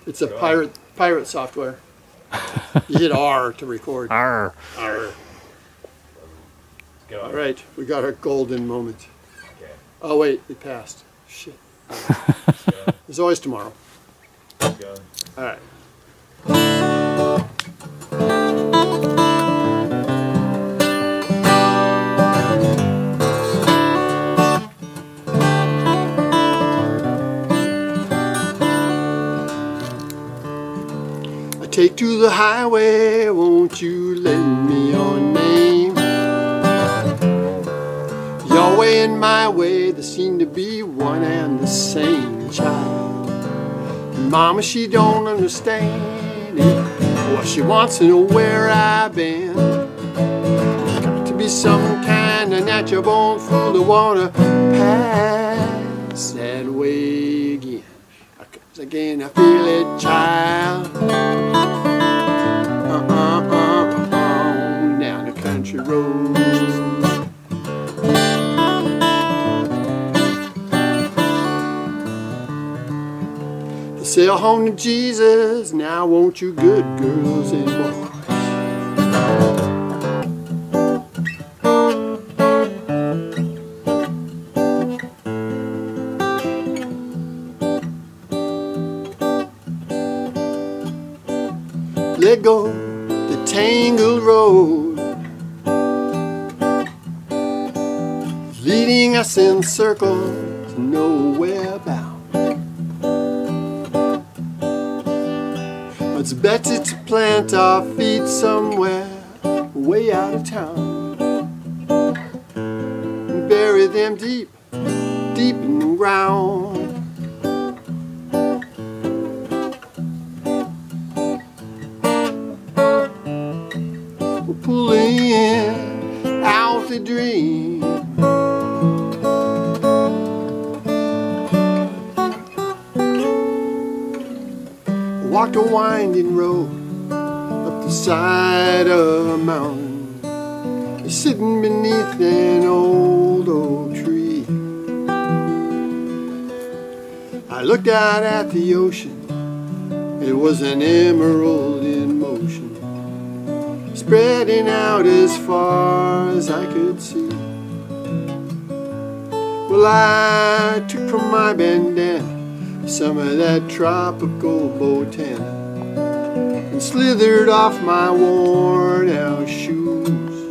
It's a pirate software. You hit R to record. Arr. R. All right, we got our golden moment. Okay. Oh wait, it passed. Shit. There's always tomorrow. Let's go. All right. I take to the highway, won't you lend me your name? Your way and my way, they seem to be one and the same, child. Mama, she don't understand it. Well, she wants to know where I've been. Got to be some kind of natural born fool that wanna pass that way again. 'Cause again I feel it, child. Down the country road. Sail home to Jesus, now won't you good girls and boys. Let go the tangled road, leading us in circles, nowhere bound. It's better to plant our feet somewhere way out of town and bury them deep, deep in the ground. We're pulling out the dream. Walked a winding road up the side of a mountain, sitting beneath an old oak tree. I looked out at the ocean, it was an emerald in motion, spreading out as far as I could see. Well, I took from my bandana some of that tropical botana and slithered off my worn out shoes,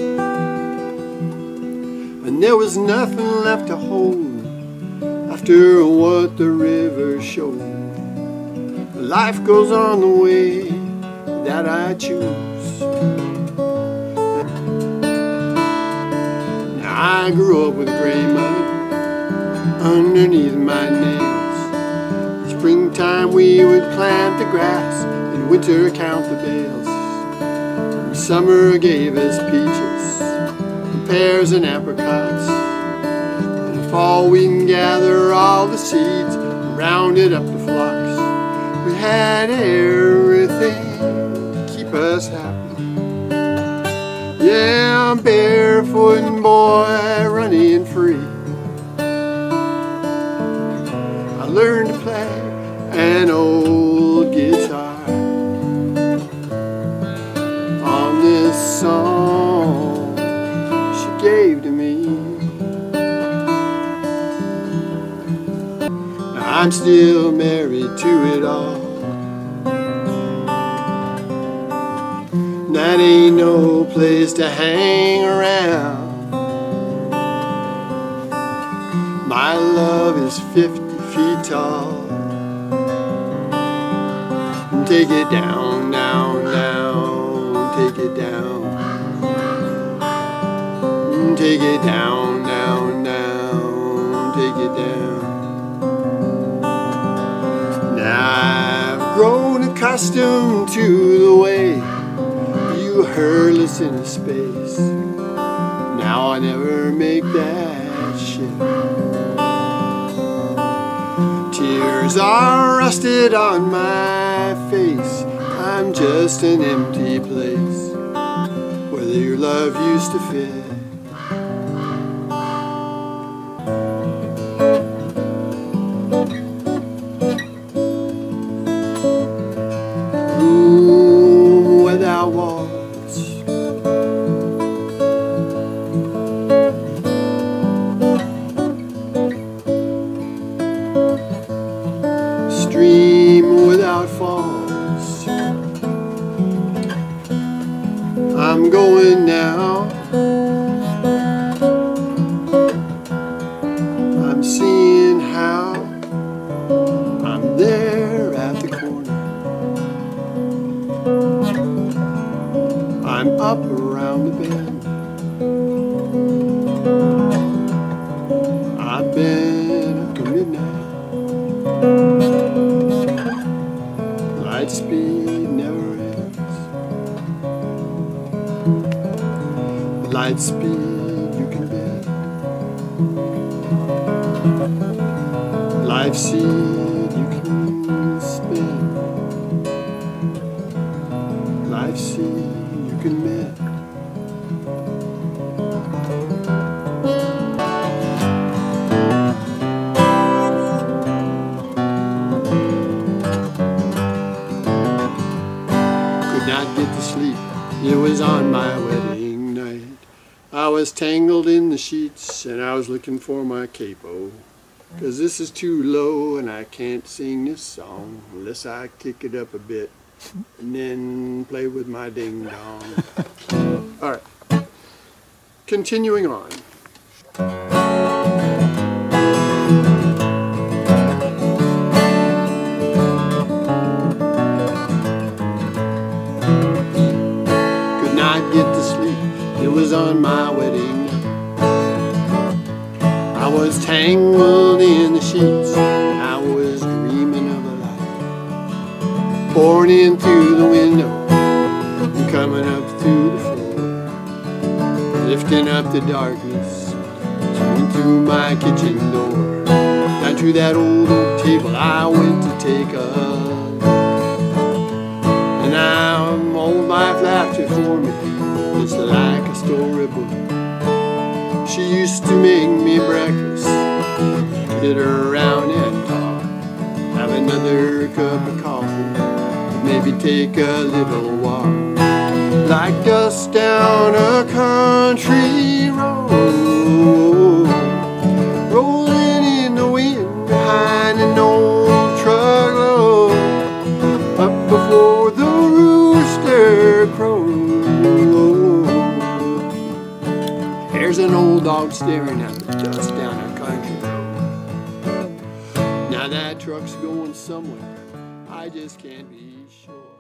and there was nothing left to hold after what the river showed. Life goes on the way that I choose. Now I grew up with gray mud underneath my nails. Springtime we would plant the grass, in winter count the bales. And summer gave us peaches, and pears and apricots. And in fall we can gather all the seeds and round it up to flocks. We had everything to keep us happy. Yeah, I'm barefoot and boy, running free. I learned to play an old guitar on this song she gave to me. Now I'm still married to it all. That ain't no place to hang around. My love is 50 feet tall. Take it down, down, down, take it down. Take it down, down, down, take it down. Now I've grown accustomed to the way you hurl us into space. Now I never make that shift. Tears are rusted on my face. I'm just an empty place where your love used to fit. light speed you can bet. Life seed you can spend. Life seed you can bet. Could not get to sleep. It was on my wedding night. I was tangled in the sheets and I was looking for my capo. 'Cause this is too low and I can't sing this song unless I kick it up a bit and then play with my ding dong. Alright, continuing on. Could not get to sleep, it was on my wedding night. I was tangled in the sheets, I was dreaming of a light pouring in through the window and coming up through the floor, lifting up the darkness, turning through my kitchen door. Down to that old oak table I went to take a look, and now old life laughed before me, just like a storybook. She used to make me breakfast, sit around and talk, have another cup of coffee, maybe take a little walk, like dust down a country road, rolling in the wind behind an old truckload, up before the rooster crows. There's an old dog staring at the dust down a country road. Now that truck's going somewhere, I just can't be sure.